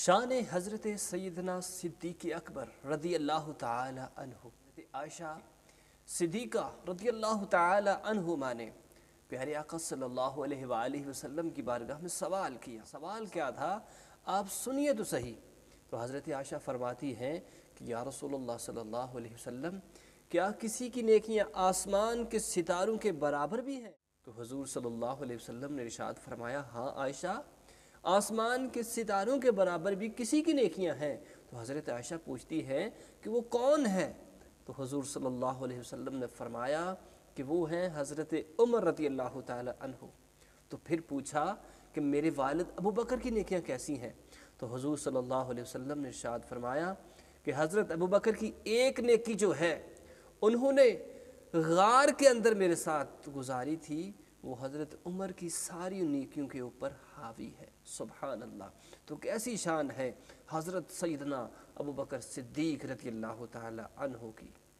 شان حضرت سیدنا صدیق اکبر رضی اللہ تعالی عنہ، عائشہ صدیقہ رضی اللہ تعالی عنہما نے پیارے آقا صلی اللہ علیہ وآلہ وسلم کی بارگاہ میں سوال کیا۔ سوال کیا تھا؟ آپ سنیے تو صحیح۔ تو حضرت عائشہ فرماتی ہیں کہ یا رسول اللہ صلی اللہ علیہ وسلم، کیا کسی کی نیکیاں آسمان کے ستاروں کے برابر بھی ہیں؟ تو حضور صلی اللہ علیہ وسلم نے ارشاد فرمایا، ہاں عائشہ، آسمان کے ستاروں کے برابر بھی کسی کی نیکیاں ہیں۔ تو حضرت عائشہ پوچھتی ہے کہ وہ کون ہے؟ تو حضور صلی اللہ علیہ وسلم نے فرمایا کہ وہ ہیں حضرت عمر رضی اللہ تعالی عنہ۔ تو پھر پوچھا کہ میرے والد ابو بکر کی نیکیاں کیسی ہیں؟ تو حضور صلی اللہ علیہ وسلم نے ارشاد فرمایا کہ حضرت ابو بکر کی ایک نیکی جو ہے انہوں نے غار کے اندر میرے ساتھ گزاری تھی، وہ حضرت عمر کی ساری نیکیوں کے اوپر حاوی ہے۔ سبحان اللہ! تو کیسی شان ہے حضرت سیدنا ابو بکر صدیق رضی اللہ تعالی عنہ کی۔